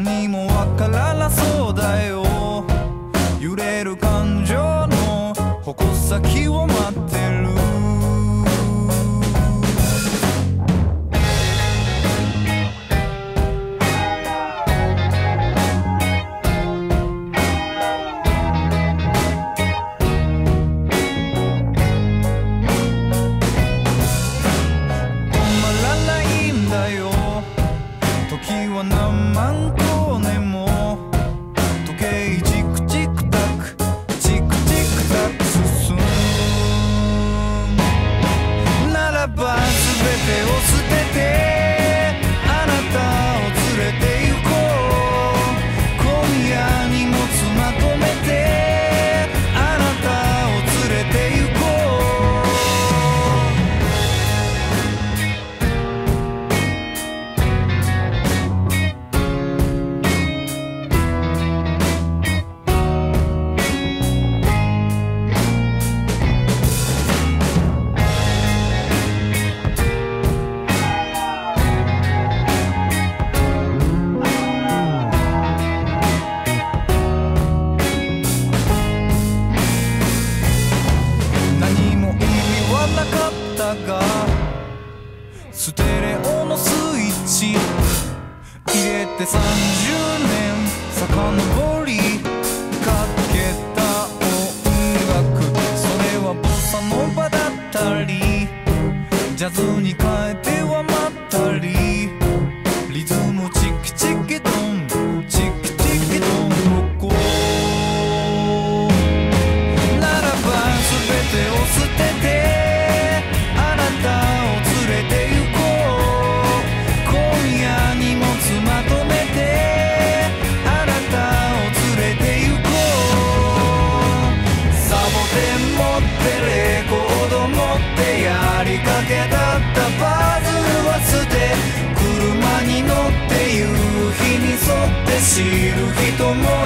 何もわからなそうだよ。揺れる感情の矛先を待ってる。時は何万光年も時計チクチクタクチクチクタク進むならば全てを捨ててあなたを連れて行こう。今夜荷物まとめてあなたを連れて行こう。なかったがステレオのスイッチ入れて30年遡りかけた音楽、それはボサノバだったりジャズに変えてはまったりリズムチキチキドンチキチキドンロコならば全てを捨ててやりかけだったパズルは捨て車に乗って夕日に沿って知る人も